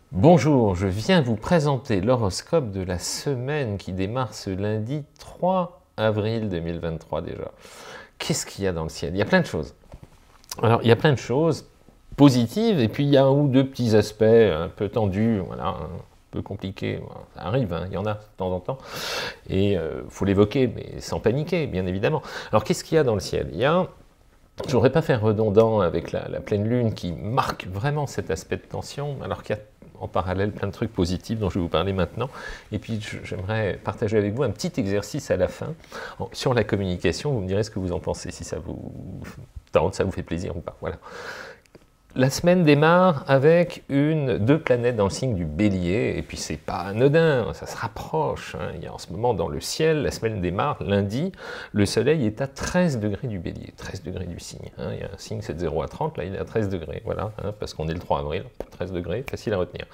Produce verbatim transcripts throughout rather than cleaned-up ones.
Bonjour, je viens vous présenter l'horoscope de la semaine qui démarre ce lundi trois avril deux mille vingt-trois déjà. Qu'est-ce qu'il y a dans le ciel? Il y a plein de choses. Alors, il y a plein de choses positives, et puis il y a un ou deux petits aspects un peu tendus, voilà, un peu compliqués. Ça arrive, hein, il y en a de temps en temps. Et il euh, faut l'évoquer, mais sans paniquer, bien évidemment. Alors, qu'est-ce qu'il y a dans le ciel? Il y a... Je ne voudrais pas faire redondant avec la, la pleine lune qui marque vraiment cet aspect de tension, alors qu'il y a en parallèle plein de trucs positifs dont je vais vous parler maintenant. Et puis j'aimerais partager avec vous un petit exercice à la fin sur la communication. Vous me direz ce que vous en pensez, si ça vous tente, ça vous fait plaisir ou pas. Voilà. La semaine démarre avec une, deux planètes dans le signe du Bélier, et puis c'est pas anodin, ça se rapproche. Hein. Il y a en ce moment dans le ciel, la semaine démarre lundi, le soleil est à treize degrés du Bélier, treize degrés du signe. Hein. Il y a un signe, c'est de zéro à trente, là il est à treize degrés, voilà, hein, parce qu'on est le trois avril, treize degrés, facile à retenir.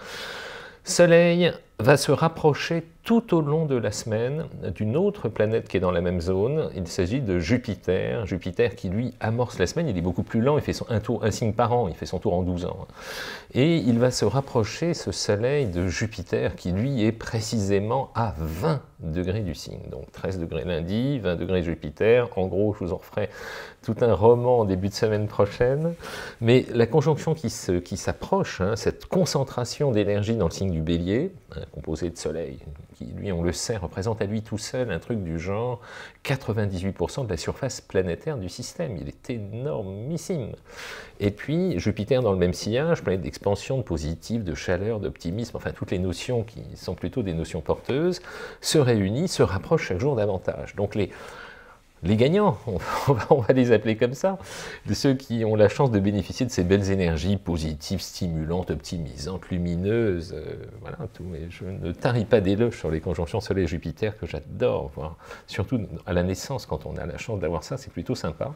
Soleil va se rapprocher tout au long de la semaine d'une autre planète qui est dans la même zone. Il s'agit de Jupiter. Jupiter qui, lui, amorce la semaine. Il est beaucoup plus lent, il fait son, un, tour, un signe par an, il fait son tour en douze ans. Et il va se rapprocher, ce Soleil, de Jupiter qui, lui, est précisément à vingt degrés du signe. Donc treize degrés lundi, vingt degrés Jupiter. En gros, je vous en referai tout un roman en début de semaine prochaine. Mais la conjonction qui s'approche, hein, cette concentration d'énergie dans le signe du Bélier, hein, composé de Soleil, qui lui, on le sait, représente à lui tout seul un truc du genre quatre-vingt-dix-huit pour cent de la surface planétaire du système. Il est énormissime. Et puis, Jupiter dans le même sillage, planète d'expansion, de positif, de chaleur, d'optimisme, enfin toutes les notions qui sont plutôt des notions porteuses, se réunissent, se rapprochent chaque jour davantage. Donc les... Les gagnants, on va les appeler comme ça, de ceux qui ont la chance de bénéficier de ces belles énergies positives, stimulantes, optimisantes, lumineuses, euh, voilà tout. Mais je ne tarie pas d'éloges sur les conjonctions Soleil-Jupiter que j'adore, voir. Surtout à la naissance, quand on a la chance d'avoir ça, c'est plutôt sympa.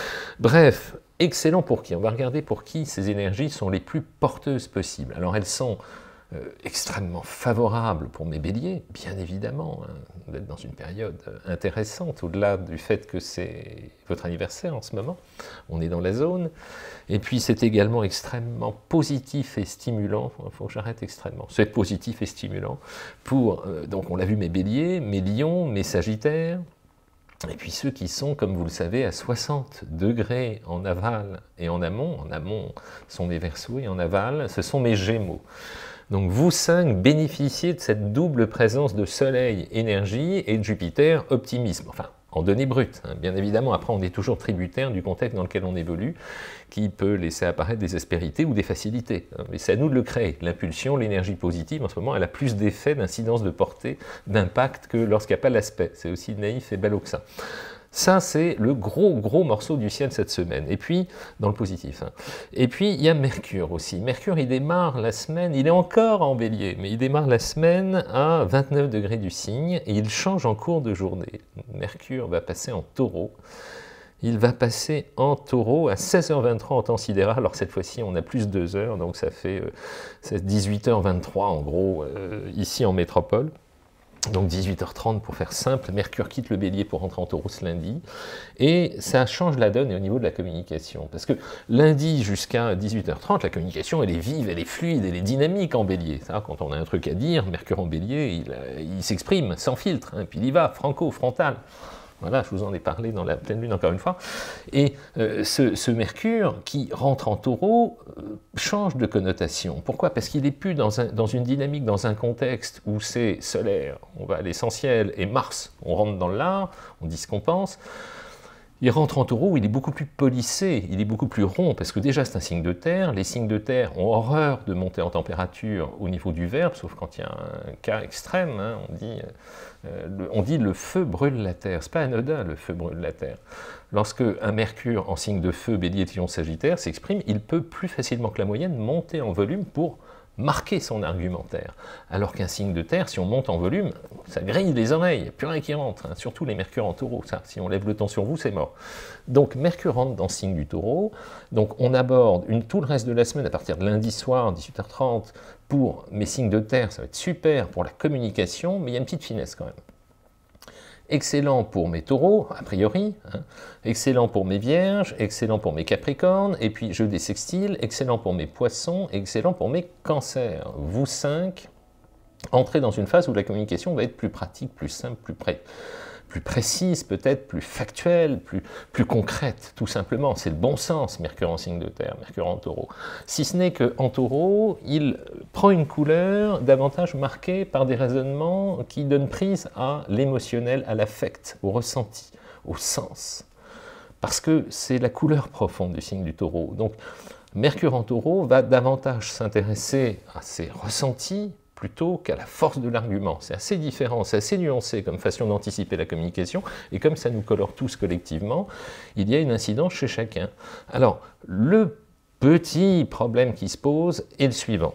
Bref, excellent pour qui? On va regarder pour qui ces énergies sont les plus porteuses possibles. Alors elles sont Euh, extrêmement favorable pour mes béliers, bien évidemment. Hein. Vous êtes dans une période intéressante, au-delà du fait que c'est votre anniversaire en ce moment. On est dans la zone. Et puis c'est également extrêmement positif et stimulant. Il faut que j'arrête extrêmement. C'est positif et stimulant pour, euh, donc on l'a vu, mes béliers, mes lions, mes sagittaires. Et puis ceux qui sont, comme vous le savez, à soixante degrés en aval et en amont. En amont sont mes Verseaux et en aval, ce sont mes Gémeaux. Donc vous cinq bénéficiez de cette double présence de Soleil, énergie, et de Jupiter, optimisme. Enfin, en données brutes, hein. Bien évidemment. Après, on est toujours tributaire du contexte dans lequel on évolue, qui peut laisser apparaître des aspérités ou des facilités. Mais c'est à nous de le créer. L'impulsion, l'énergie positive, en ce moment, elle a plus d'effet, d'incidence, de portée, d'impact que lorsqu'il n'y a pas l'aspect. C'est aussi naïf et ballot que ça. Ça, c'est le gros, gros morceau du ciel cette semaine. Et puis, dans le positif. Hein. Et puis, il y a Mercure aussi. Mercure, il démarre la semaine, il est encore en bélier, mais il démarre la semaine à vingt-neuf degrés du signe, et il change en cours de journée. Mercure va passer en taureau. Il va passer en taureau à seize heures vingt-trois en temps sidéral. Alors cette fois-ci, on a plus de deux heures, donc ça fait euh, dix-huit heures vingt-trois en gros, euh, ici en métropole. Donc dix-huit heures trente pour faire simple, Mercure quitte le Bélier pour rentrer en Taureau ce lundi, et ça change la donne au niveau de la communication, parce que lundi jusqu'à dix-huit heures trente, la communication elle est vive, elle est fluide, elle est dynamique en Bélier. Ça, quand on a un truc à dire, Mercure en Bélier, il, il s'exprime sans filtre, hein, puis il y va, franco, frontal. Voilà, je vous en ai parlé dans la pleine lune encore une fois. Et euh, ce, ce Mercure qui rentre en taureau euh, change de connotation. Pourquoi? Parce qu'il n'est plus dans, un, dans une dynamique, dans un contexte où c'est solaire, on va à l'essentiel, et Mars, on rentre dans l'art, on dit ce qu'on pense. Il rentre en taureau où il est beaucoup plus polissé, il est beaucoup plus rond, parce que déjà c'est un signe de terre, les signes de terre ont horreur de monter en température au niveau du verbe, sauf quand il y a un cas extrême, hein, on, dit, euh, le, on dit le feu brûle la terre, c'est pas anodin le feu brûle la terre. Lorsque un Mercure en signe de feu, Bélier, Lion, Sagittaire s'exprime, il peut plus facilement que la moyenne monter en volume pour marquer son argumentaire. Alors qu'un signe de terre, si on monte en volume, ça grille les oreilles, il n'y a plus rien qui rentre, hein, surtout les Mercure en taureau, ça, si on lève le ton sur vous, c'est mort. Donc Mercure rentre dans le signe du taureau, donc on aborde une, tout le reste de la semaine, à partir de lundi soir, dix-huit heures trente, pour mes signes de terre, ça va être super pour la communication, mais il y a une petite finesse quand même. excellent pour mes taureaux, a priori, hein, excellent pour mes vierges, excellent pour mes capricornes, et puis jeu des sextiles, excellent pour mes poissons, excellent pour mes cancers. Vous cinq, entrez dans une phase où la communication va être plus pratique, plus simple, plus près. plus précise peut-être, plus factuelle, plus, plus concrète, tout simplement. C'est le bon sens, Mercure en signe de terre, Mercure en taureau. Si ce n'est qu'en taureau, il prend une couleur davantage marquée par des raisonnements qui donnent prise à l'émotionnel, à l'affect, au ressenti, au sens. Parce que c'est la couleur profonde du signe du taureau. Donc, Mercure en taureau va davantage s'intéresser à ses ressentis, plutôt qu'à la force de l'argument. C'est assez différent, c'est assez nuancé comme façon d'anticiper la communication, et comme ça nous colore tous collectivement, il y a une incidence chez chacun. Alors, le petit problème qui se pose est le suivant.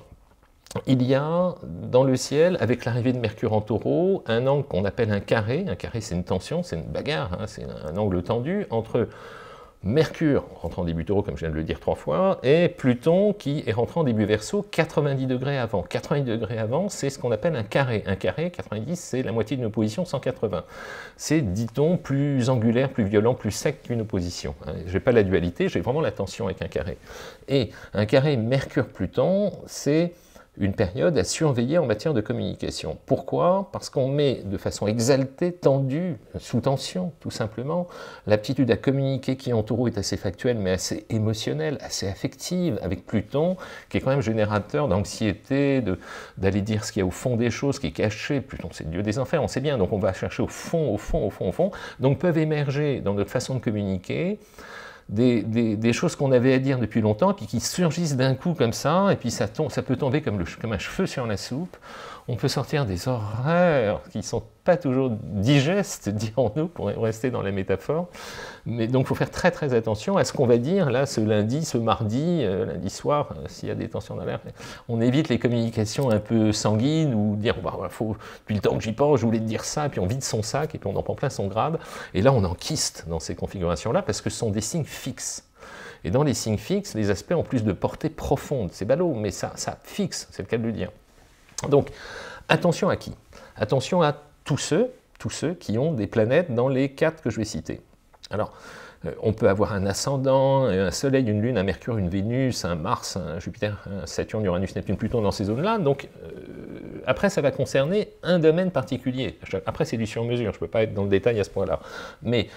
Il y a dans le ciel, avec l'arrivée de Mercure en taureau, un angle qu'on appelle un carré. Un carré, c'est une tension, c'est une bagarre, hein, c'est un angle tendu entre Mercure, rentrant en début taureau, comme je viens de le dire trois fois, et Pluton, qui est rentré en début verseau, quatre-vingt-dix degrés avant. quatre-vingt-dix degrés avant, c'est ce qu'on appelle un carré. Un carré, quatre-vingt-dix, c'est la moitié d'une opposition, cent quatre-vingts. C'est, dit-on, plus angulaire, plus violent, plus sec qu'une opposition. Je n'ai pas la dualité, j'ai vraiment la tension avec un carré. Et un carré Mercure-Pluton, c'est une période à surveiller en matière de communication. Pourquoi? Parce qu'on met de façon exaltée, tendue, sous tension, tout simplement. L'aptitude à communiquer qui en taureau est assez factuelle, mais assez émotionnelle, assez affective, avec Pluton, qui est quand même générateur d'anxiété, d'aller dire ce qu'il y a au fond des choses, qui est caché. Pluton, c'est le dieu des enfers, on sait bien, donc on va chercher au fond, au fond, au fond, au fond. Donc peuvent émerger dans notre façon de communiquer Des, des, des choses qu'on avait à dire depuis longtemps, et puis qui surgissent d'un coup comme ça, et puis ça, tombe, ça peut tomber comme, le, comme un cheveu sur la soupe. On peut sortir des horreurs qui ne sont pas toujours digestes, dirons-nous, pour rester dans la métaphore. Mais donc il faut faire très très attention à ce qu'on va dire là ce lundi, ce mardi, euh, lundi soir, euh, s'il y a des tensions dans l'air. On évite les communications un peu sanguines, ou dire, bah, faut, depuis le temps que j'y pense, je voulais te dire ça, et puis on vide son sac, et puis on en prend plein son grade. Et là on enquiste dans ces configurations-là, parce que ce sont des signes fixes. Et dans les signes fixes, les aspects ont plus de portée profonde. C'est ballot, mais ça, ça fixe, c'est le cas de le dire. Donc, attention à qui? Attention à tous ceux, tous ceux qui ont des planètes dans les quatre que je vais citer. Alors, euh, on peut avoir un ascendant, un Soleil, une Lune, un Mercure, une Vénus, un Mars, un Jupiter, un Saturne, Uranus, Neptune, Pluton dans ces zones-là. Donc, euh, après, ça va concerner un domaine particulier. Après, c'est du sur-mesure, je ne peux pas être dans le détail à ce point-là. Mais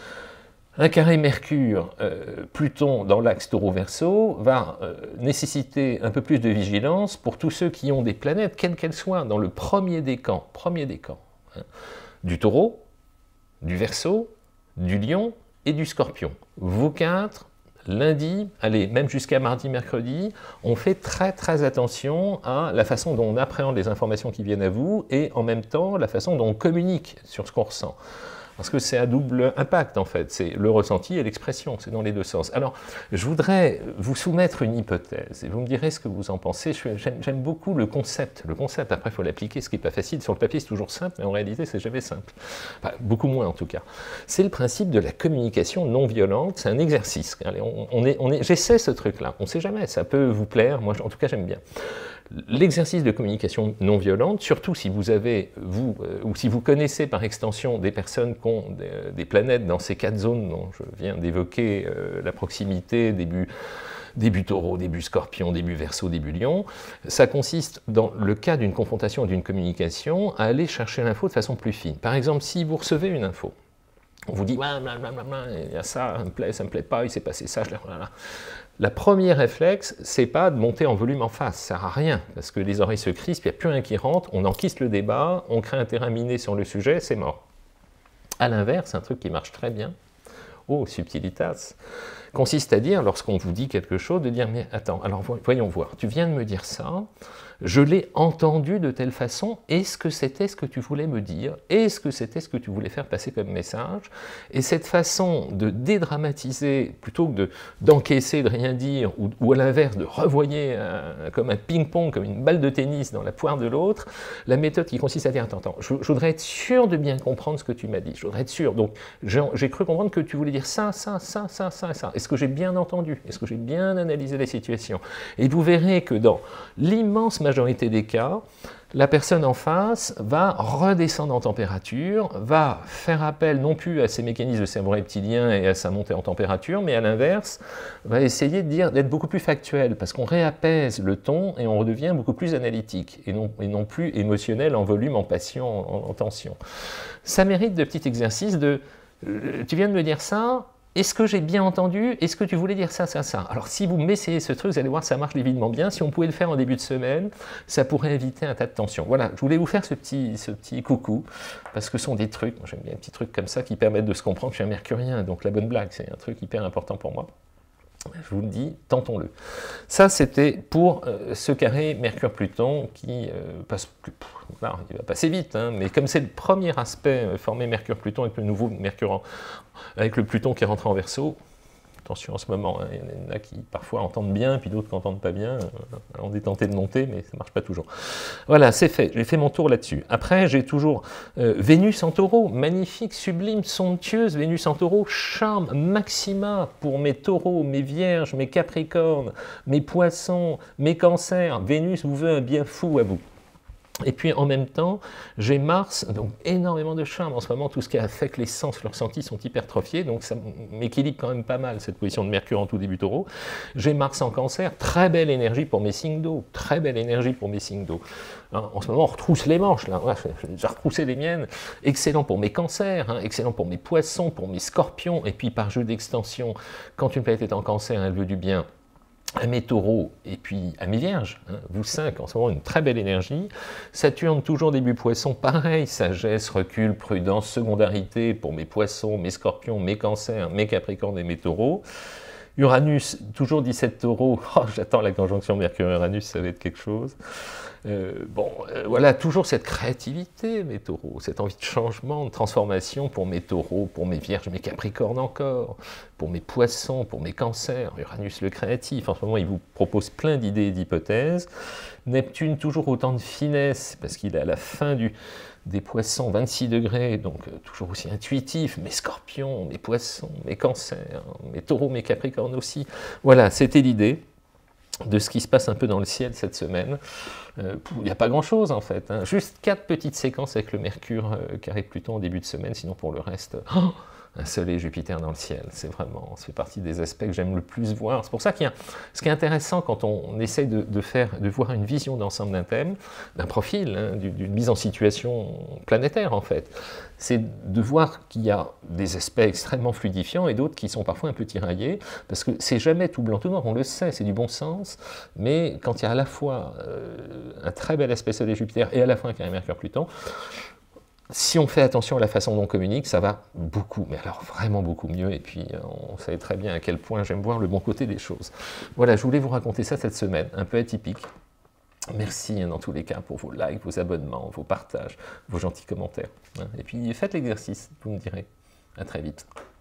un carré Mercure, euh, Pluton dans l'axe Taureau-Verseau va euh, nécessiter un peu plus de vigilance pour tous ceux qui ont des planètes, quelles qu'elles soient, dans le premier décan, premier décan, hein, du Taureau, du Verseau, du Lion et du Scorpion. Vous quatre, lundi, allez, même jusqu'à mardi, mercredi, on fait très très attention à la façon dont on appréhende les informations qui viennent à vous et en même temps la façon dont on communique sur ce qu'on ressent. Parce que c'est à double impact, en fait. C'est le ressenti et l'expression, c'est dans les deux sens. Alors, je voudrais vous soumettre une hypothèse, et vous me direz ce que vous en pensez. J'aime beaucoup le concept. Le concept, après, il faut l'appliquer, ce qui n'est pas facile. Sur le papier, c'est toujours simple, mais en réalité, c'est jamais simple. Enfin, beaucoup moins, en tout cas. C'est le principe de la communication non violente. C'est un exercice. Allez, on, on est, on est, j'essaie ce truc-là. On ne sait jamais, ça peut vous plaire. Moi, en tout cas, j'aime bien. L'exercice de communication non violente, surtout si vous avez, vous, euh, ou si vous connaissez par extension des personnes qui ont des, des planètes dans ces quatre zones dont je viens d'évoquer, euh, la proximité, début, début Taureau, début Scorpion, début Verseau, début Lion, ça consiste, dans le cas d'une confrontation ou d'une communication, à aller chercher l'info de façon plus fine. Par exemple, si vous recevez une info, on vous dit, ouais, blablabla, il y a ça, ça me plaît, ça me plaît pas, il s'est passé ça, je l'ai... La première réflexe, c'est pas de monter en volume en face, ça sert à rien, parce que les oreilles se crispent, il n'y a plus rien qui rentre, on enquiste le débat, on crée un terrain miné sur le sujet, c'est mort. A l'inverse, un truc qui marche très bien, oh, subtilitas, consiste à dire, lorsqu'on vous dit quelque chose, de dire, mais attends, alors voyons voir, tu viens de me dire ça, je l'ai entendu de telle façon, est-ce que c'était ce que tu voulais me dire? Est-ce que c'était ce que tu voulais faire passer comme message? Et cette façon de dédramatiser, plutôt que d'encaisser, de, de rien dire, ou, ou à l'inverse, de revoyer un, comme un ping-pong, comme une balle de tennis dans la poire de l'autre, la méthode qui consiste à dire, attends, attends, je, je voudrais être sûr de bien comprendre ce que tu m'as dit, je voudrais être sûr, donc j'ai cru comprendre que tu voulais dire ça, ça, ça, ça, ça, ça. Est-ce que j'ai bien entendu? Est-ce que j'ai bien analysé la situation? Et vous verrez que dans l'immense majorité des cas, la personne en face va redescendre en température, va faire appel non plus à ses mécanismes de cerveau reptilien et à sa montée en température, mais à l'inverse, va essayer de dire d'être beaucoup plus factuel, parce qu'on réapaise le ton et on redevient beaucoup plus analytique, et non, et non plus émotionnel en volume, en passion, en, en tension. Ça mérite de petits exercices de euh, « tu viens de me dire ça ?» Est-ce que j'ai bien entendu? Est-ce que tu voulais dire ça, ça, ça? Alors, si vous m'essayez ce truc, vous allez voir, ça marche divinement bien. Si on pouvait le faire en début de semaine, ça pourrait éviter un tas de tensions. Voilà, je voulais vous faire ce petit, ce petit coucou, parce que ce sont des trucs, moi j'aime bien des petits trucs comme ça qui permettent de se comprendre que je suis un mercurien, donc la bonne blague, c'est un truc hyper important pour moi. Je vous le dis, tentons-le. Ça, c'était pour euh, ce carré Mercure-Pluton qui euh, passe, pff, là, il va passer vite, hein, mais comme c'est le premier aspect euh, formé Mercure-Pluton avec le nouveau Mercure, en, avec le Pluton qui est rentré en Verseau. Attention en ce moment, hein, il y en a qui parfois entendent bien, puis d'autres qui n'entendent pas bien. On est tenté de monter, mais ça ne marche pas toujours. Voilà, c'est fait, j'ai fait mon tour là-dessus. Après, j'ai toujours euh, Vénus en taureau, magnifique, sublime, somptueuse, Vénus en taureau, charme, maxima pour mes taureaux, mes vierges, mes capricornes, mes poissons, mes cancers. Vénus vous veut un bien fou à vous. Et puis en même temps, j'ai Mars, donc énormément de charme. En ce moment, tout ce qui a fait que les sens, leurs ressentis sont hypertrophiés, donc ça m'équilibre quand même pas mal, cette position de Mercure en tout début taureau. J'ai Mars en Cancer, très belle énergie pour mes signes d'eau, très belle énergie pour mes signes d'eau. Hein, en ce moment, on retrousse les manches, là, ouais, j'ai déjà retroussé les miennes. Excellent pour mes cancers, hein, excellent pour mes poissons, pour mes scorpions, et puis par jeu d'extension, quand une planète est en Cancer, elle veut du bien à mes taureaux et puis à mes vierges, hein, vous cinq, en ce moment une très belle énergie. Saturne, toujours début poisson, pareil, sagesse, recul, prudence, secondarité pour mes poissons, mes scorpions, mes cancers, mes capricornes et mes taureaux. Uranus, toujours dix-sept taureaux, oh, j'attends la conjonction Mercure-Uranus, ça va être quelque chose. Euh, bon, euh, voilà, toujours cette créativité, mes taureaux, cette envie de changement, de transformation pour mes taureaux, pour mes vierges, mes capricornes encore, pour mes poissons, pour mes cancers, Uranus le créatif, en ce moment il vous propose plein d'idées et d'hypothèses. Neptune, toujours autant de finesse, parce qu'il est à la fin du, des poissons, vingt-six degrés, donc euh, toujours aussi intuitif, mes scorpions, mes poissons, mes cancers, mes taureaux, mes capricornes aussi. Voilà, c'était l'idée de ce qui se passe un peu dans le ciel cette semaine. Euh, il n'y a pas grand-chose en fait, hein. Juste quatre petites séquences avec le Mercure euh, carré Pluton au début de semaine, sinon pour le reste, oh, un Soleil et Jupiter dans le ciel, c'est vraiment, ça fait partie des aspects que j'aime le plus voir. C'est pour ça qu'il y a, ce qui est intéressant quand on, on essaye de, de faire, de voir une vision d'ensemble d'un thème, d'un profil, hein, d'une mise en situation planétaire en fait, c'est de voir qu'il y a des aspects extrêmement fluidifiants et d'autres qui sont parfois un peu tiraillés, parce que c'est jamais tout blanc tout noir, on le sait, c'est du bon sens, mais quand il y a à la fois euh, un très bel aspect Soleil et Jupiter et à la fois un carré Mercure-Pluton, si on fait attention à la façon dont on communique, ça va beaucoup, mais alors vraiment beaucoup mieux, et puis on sait très bien à quel point j'aime voir le bon côté des choses. Voilà, je voulais vous raconter ça cette semaine, un peu atypique. Merci hein, dans tous les cas pour vos likes, vos abonnements, vos partages, vos gentils commentaires. Hein. Et puis faites l'exercice, vous me direz. À très vite.